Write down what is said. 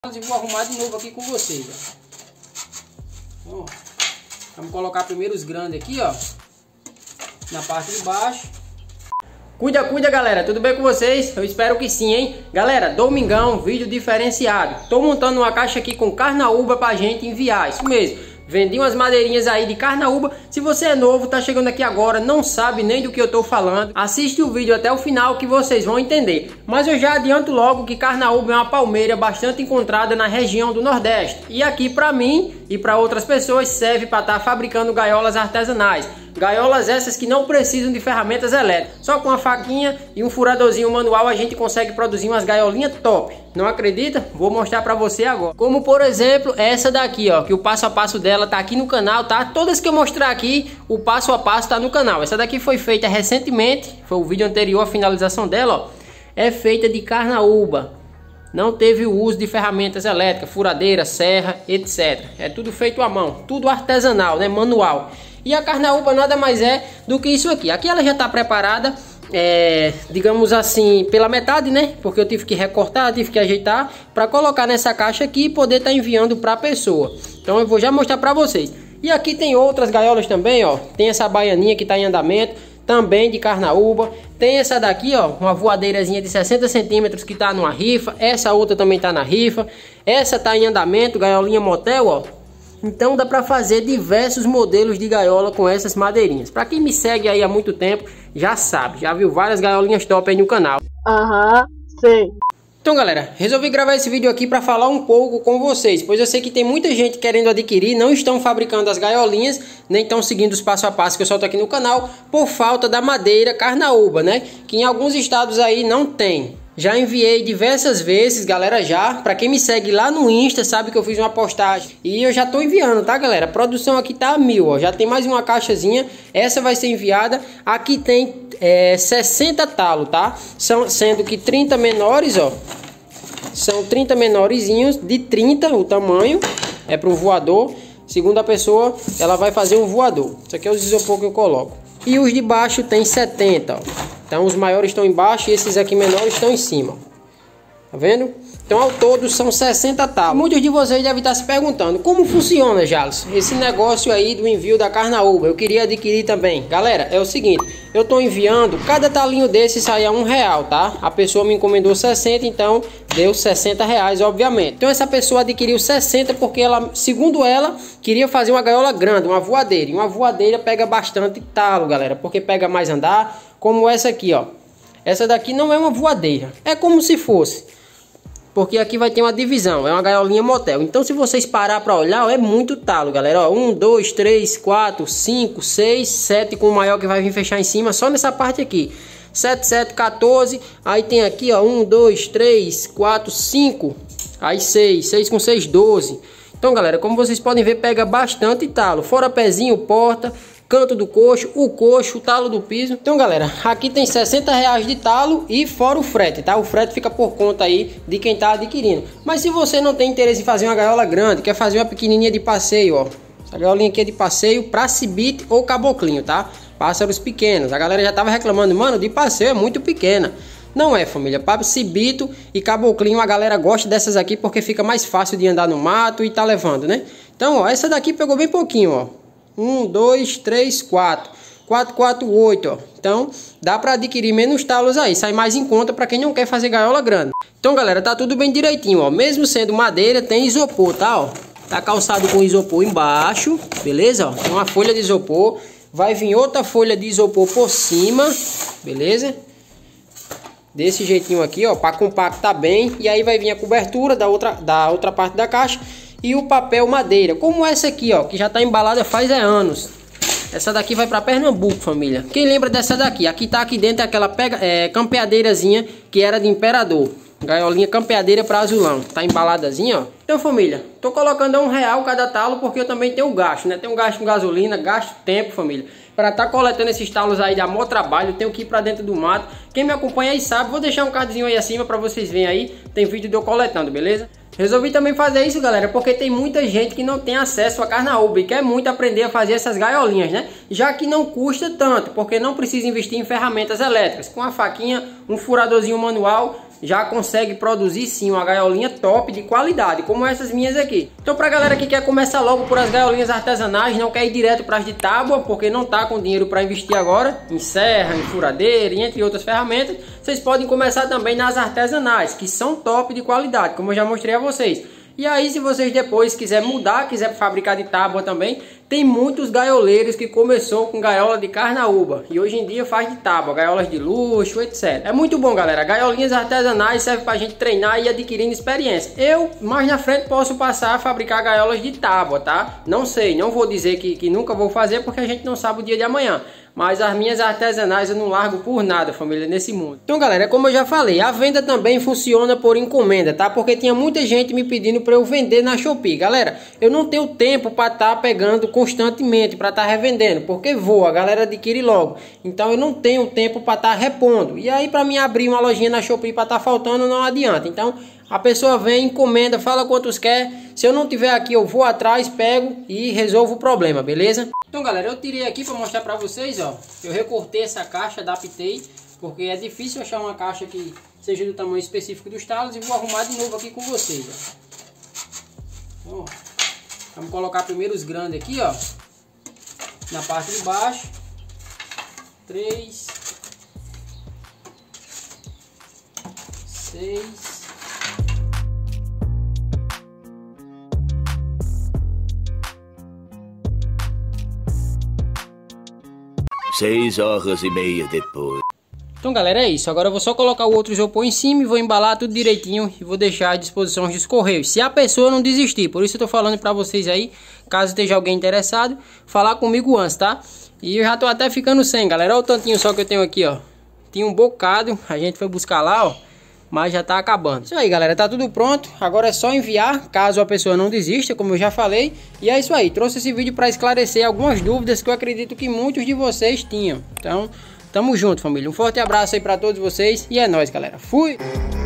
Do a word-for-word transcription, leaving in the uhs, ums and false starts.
E vou arrumar de novo aqui com vocês, ó. Ó, vamos colocar primeiro os grandes aqui, ó, na parte de baixo. Cuida, cuida, galera, tudo bem com vocês? Eu espero que sim, hein? Galera, domingão, vídeo diferenciado. Tô montando uma caixa aqui com carnaúba pra gente enviar, isso mesmo. Vendi umas madeirinhas aí de carnaúba. Se você é novo, tá chegando aqui agora, não sabe nem do que eu tô falando, assiste o vídeo até o final que vocês vão entender. Mas eu já adianto logo que carnaúba é uma palmeira bastante encontrada na região do Nordeste. E aqui pra mim e para outras pessoas serve para estar fabricando gaiolas artesanais. Gaiolas essas que não precisam de ferramentas elétricas. Só com uma faquinha e um furadorzinho manual a gente consegue produzir umas gaiolinhas top. Não acredita? Vou mostrar para você agora. Como por exemplo essa daqui, ó, que o passo a passo dela tá aqui no canal, tá? Todas que eu mostrar aqui, o passo a passo tá no canal. Essa daqui foi feita recentemente, foi o vídeo anterior à finalização dela, ó. É feita de carnaúba. Não teve o uso de ferramentas elétricas, furadeira, serra, etcétera. É tudo feito à mão, tudo artesanal, né? Manual. E a carnaúba nada mais é do que isso aqui. Aqui ela já está preparada, é, digamos assim, pela metade, né? Porque eu tive que recortar, tive que ajeitar para colocar nessa caixa aqui e poder estar tá enviando para a pessoa. Então eu vou já mostrar para vocês. E aqui tem outras gaiolas também, ó. Tem essa baianinha que está em andamento, também de carnaúba. Tem essa daqui, ó, uma voadeirazinha de sessenta centímetros que está numa rifa. Essa outra também está na rifa. Essa está em andamento, gaiolinha motel, ó. Então dá para fazer diversos modelos de gaiola com essas madeirinhas. Para quem me segue aí há muito tempo, já sabe, já viu várias gaiolinhas top aí no canal. Aham, sim. Então galera, resolvi gravar esse vídeo aqui para falar um pouco com vocês, pois eu sei que tem muita gente querendo adquirir, não estão fabricando as gaiolinhas, nem estão seguindo os passo a passo que eu solto aqui no canal, por falta da madeira carnaúba, né? Que em alguns estados aí não tem. Já enviei diversas vezes, galera, já. Pra quem me segue lá no Insta, sabe que eu fiz uma postagem. E eu já tô enviando, tá, galera? A produção aqui tá a mil, ó. Já tem mais uma caixazinha. Essa vai ser enviada. Aqui tem é, sessenta talos, tá? São, sendo que trinta menores, ó. São trinta menorzinhos, de trinta o tamanho. É para um voador. Segunda pessoa, ela vai fazer um voador. Isso aqui é os isopor que eu coloco. E os de baixo tem setenta, ó. Então os maiores estão embaixo e esses aqui menores estão em cima. Tá vendo? Então ao todo são sessenta talos. Muitos de vocês devem estar se perguntando como funciona, Jales, esse negócio aí do envio da carnaúba. Eu queria adquirir também. Galera, é o seguinte, eu estou enviando, cada talinho desse sai a um real, tá? A pessoa me encomendou sessenta, então deu sessenta reais, obviamente. Então essa pessoa adquiriu sessenta porque ela, segundo ela, queria fazer uma gaiola grande, uma voadeira. E uma voadeira pega bastante talo, galera, porque pega mais andar, como essa aqui, ó. Essa daqui não é uma voadeira, é como se fosse. Porque aqui vai ter uma divisão, é uma gaiolinha motel. Então se vocês parar para olhar, ó, é muito talo, galera. um, dois, três, quatro, cinco, seis, sete com o maior que vai vir fechar em cima, só nessa parte aqui. sete, sete, quatorze. Aí tem aqui, ó, um, dois, três, quatro, cinco. Aí seis, seis com seis, doze. Então, galera, como vocês podem ver, pega bastante talo. Fora pezinho, porta, canto do coxo, o coxo, o talo do piso. Então galera, aqui tem sessenta reais de talo e fora o frete, tá? O frete fica por conta aí de quem tá adquirindo. Mas se você não tem interesse em fazer uma gaiola grande, quer fazer uma pequenininha de passeio, ó. Essa gaiolinha aqui é de passeio para cibite ou caboclinho, tá? Pássaros pequenos. A galera já tava reclamando, mano, de passeio é muito pequena. Não é, família, para cibito e caboclinho a galera gosta dessas aqui porque fica mais fácil de andar no mato e tá levando, né? Então, ó, essa daqui pegou bem pouquinho, ó. um, dois, três, quatro. quatro, quatro, oito, ó. Então, dá para adquirir menos talos aí. Sai mais em conta para quem não quer fazer gaiola grande. Então, galera, tá tudo bem direitinho, ó. Mesmo sendo madeira, tem isopor, tá, ó. Tá calçado com isopor embaixo, beleza, ó. Tem uma folha de isopor. Vai vir outra folha de isopor por cima, beleza? Desse jeitinho aqui, ó, para compactar bem. E aí vai vir a cobertura da outra, da outra parte da caixa. E o papel madeira, como essa aqui, ó, que já tá embalada faz é anos. Essa daqui vai para Pernambuco, família. Quem lembra dessa daqui? Aqui tá aqui dentro aquela pega, é, campeadeirazinha que era de imperador. Gaiolinha campeadeira para azulão. Tá embaladazinha, ó. Então, família, tô colocando a um real cada talo porque eu também tenho gasto, né? Tenho gasto com gasolina, gasto tempo, família. Para estar tá coletando esses talos aí dá maior trabalho, tenho que ir para dentro do mato. Quem me acompanha aí sabe, vou deixar um cardzinho aí acima para vocês verem aí. Tem vídeo de eu coletando, beleza? Resolvi também fazer isso, galera, porque tem muita gente que não tem acesso a carnaúba e quer muito aprender a fazer essas gaiolinhas, né? Já que não custa tanto, porque não precisa investir em ferramentas elétricas. Com a faquinha, um furadorzinho manual, já consegue produzir sim uma gaiolinha top de qualidade, como essas minhas aqui. Então pra galera que quer começar logo por as gaiolinhas artesanais, não quer ir direto para as de tábua, porque não tá com dinheiro para investir agora em serra, em furadeira e entre outras ferramentas, vocês podem começar também nas artesanais, que são top de qualidade, como eu já mostrei a vocês. E aí, se vocês depois quiserem mudar, quiser fabricar de tábua também, tem muitos gaioleiros que começou com gaiola de carnaúba e hoje em dia faz de tábua, gaiolas de luxo, etcétera. É muito bom, galera. Gaiolinhas artesanais servem pra gente treinar e adquirindo experiência. Eu, mais na frente, posso passar a fabricar gaiolas de tábua, tá? Não sei, não vou dizer que, que nunca vou fazer, porque a gente não sabe o dia de amanhã. Mas as minhas artesanais eu não largo por nada, família, nesse mundo. Então, galera, como eu já falei, a venda também funciona por encomenda, tá? Porque tinha muita gente me pedindo para eu vender na Shopee. Galera, eu não tenho tempo para estar tá pegando constantemente, para estar tá revendendo, porque voa, a galera adquire logo. Então eu não tenho tempo para estar tá repondo. E aí, para mim abrir uma lojinha na Shopee para estar tá faltando, não adianta. Então, a pessoa vem, encomenda, fala quantos quer. Se eu não tiver aqui, eu vou atrás, pego e resolvo o problema, beleza? Então, galera, eu tirei aqui para mostrar para vocês, ó. Eu recortei essa caixa, adaptei, porque é difícil achar uma caixa que seja do tamanho específico dos talos, e vou arrumar de novo aqui com vocês, ó. Ó, vamos colocar primeiro os grandes aqui, ó, na parte de baixo. Três, seis. Seis horas e meia depois. Então, galera, é isso. Agora eu vou só colocar o outro isopor em cima e vou embalar tudo direitinho e vou deixar à disposição dos correios, se a pessoa não desistir. Por isso eu tô falando pra vocês aí, caso esteja alguém interessado, falar comigo antes, tá? E eu já tô até ficando sem, galera. Olha o tantinho só que eu tenho aqui, ó. Tinha um bocado, a gente foi buscar lá, ó, mas já tá acabando. Isso aí, galera, tá tudo pronto. Agora é só enviar, caso a pessoa não desista, como eu já falei. E é isso aí, trouxe esse vídeo para esclarecer algumas dúvidas que eu acredito que muitos de vocês tinham. Então, tamo junto, família. Um forte abraço aí para todos vocês e é nóis, galera. Fui!